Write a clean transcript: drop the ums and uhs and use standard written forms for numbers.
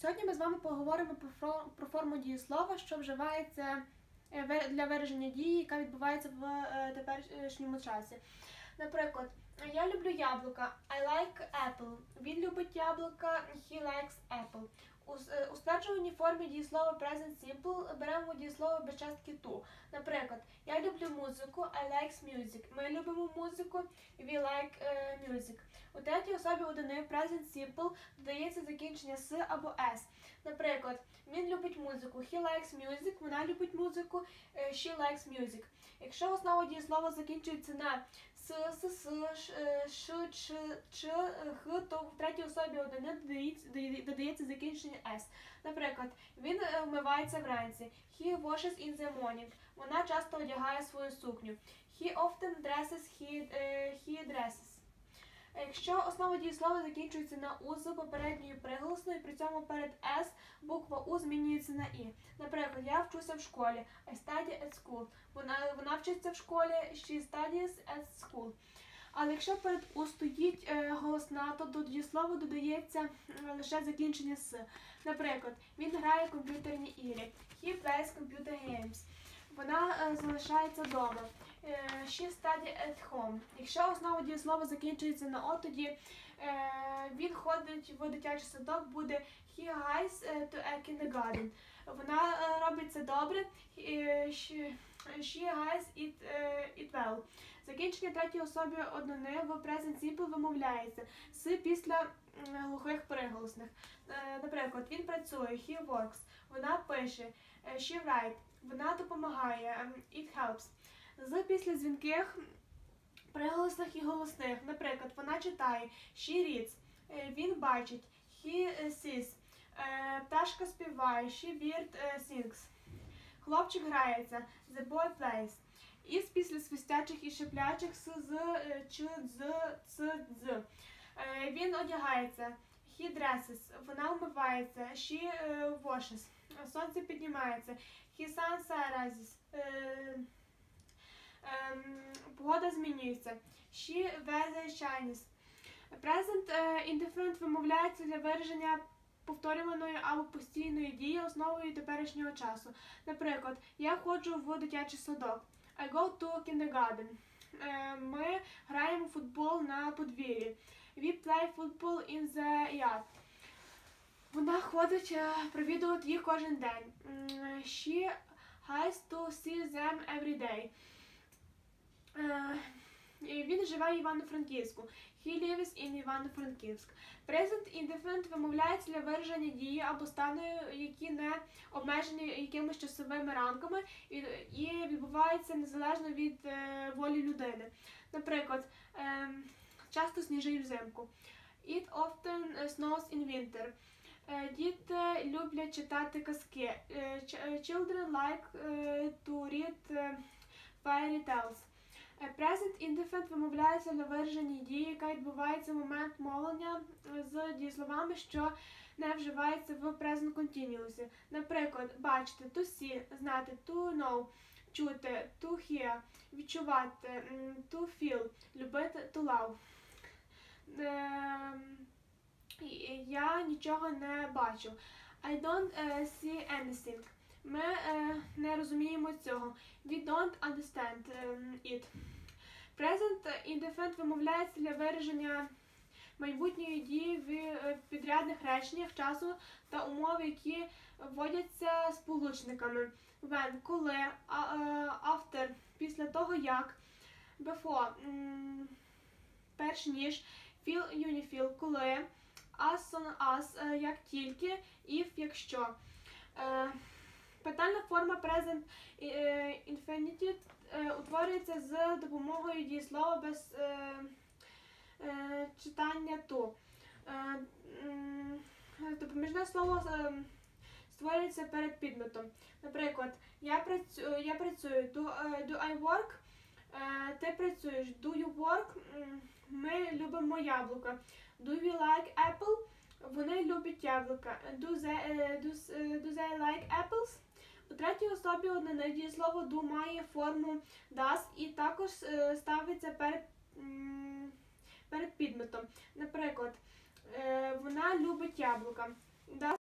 Сьогодні ми з вами поговоримо про форму дієслова, що вживається для вираження дії, яка відбувається в теперішньому часі. Наприклад, я люблю яблука. I like apple. Він любить яблука. He likes apple. У стверджуваній формі дієслова present simple беремо дієслово без частки to. Наприклад, я люблю музику. I like music. Ми любимо музику. We like music. У третій особі одини present simple додається закінчення с або s. Наприклад, він любить музику. He likes music. Вона любить музику. She likes music. Якщо основа дієслова закінчується на с, ш, ч, х, то в третій особі одини додається закінчення s. Наприклад, він вмивається вранці. He washes in the morning. Вона часто одягає свою сукню. He often dresses. He dresses. Якщо основа дієслова закінчується на у з попередньою приголосною, при цьому перед s буква у змінюється на і. Наприклад, я вчуся в школі. I study at school. Вона вчиться в школі. She studies at school. Але якщо перед у стоїть голосна, то до дієслова додається лише закінчення с. Наприклад, він грає в комп'ютерні ігри. He plays computer games. Вона залишається вдома. She studies at home. Якщо основа дієслова закінчується на о, тоді він ходить в дитячий садок, буде he goes to a kindergarten. Вона робить це добре. She has it well. Закінчення третьої особі однини в present simple вимовляється с після глухих приголосних. Наприклад, він працює. He works. Вона пише. She writes. Вона допомагає. It helps. З після дзвінких приголосних і голосних. Наприклад, вона читає. She reads. Він бачить. He sees. Пташка співає. She bird sings. Хлопчик грається. The boy plays. Із після свистячих і шиплячих с, з, ч, з, ц, з. Він одягається. He dresses. Вона вмивається. She washes. Сонце піднімається. He sun rises. Погода змінюється. She weather shines. Present indifferent вимовляється для вираження повторюваної або постійної дії основою теперішнього часу. Наприклад, я ходжу в дитячий садок. I go to kindergarten. Ми граємо в футбол на подвір'ї. We play football in the yard. Вона ходить провідувати їх кожен день. She has to see them every day. Він живе в Івано-Франківську. He lives in Івано-Франківськ. Present indifferent вимовляється для вираження дії або стану, які не обмежені якимись часовими рамками і відбуваються незалежно від волі людини. Наприклад, часто сніжить взимку. It often snows in winter. Діти люблять читати казки. Children like to read fairy tales. Present indifferent вимовляється для вираження дії, яка відбувається в момент мовлення з дієсловами, що не вживаються в present continuous. Наприклад, бачити, to see, знати, to know, чути, to hear, відчувати, to feel, любити, to love. Я нічого не бачу. I don't see anything. Ми не розуміємо цього. We don't understand it. Present indifferent вимовляється для вираження майбутньої дії в підрядних реченнях часу та умов, які вводяться сполучниками. When – коли, after – після того як, before – перш ніж, feel – юніфіл – коли, as soon as – як тільки, if – якщо. Питальна форма present infinitive утворюється з допомогою дієслова без читання to. Допоміжне слово створюється перед підметом. Наприклад, я працюю. Do I work? Ти працюєш. Do you work? Ми любимо яблука. Do we like apple? Вони люблять яблука. Do they like apples? У третій особі однини дієслово do має форму does і також ставиться перед підметом. Наприклад, вона любить яблука.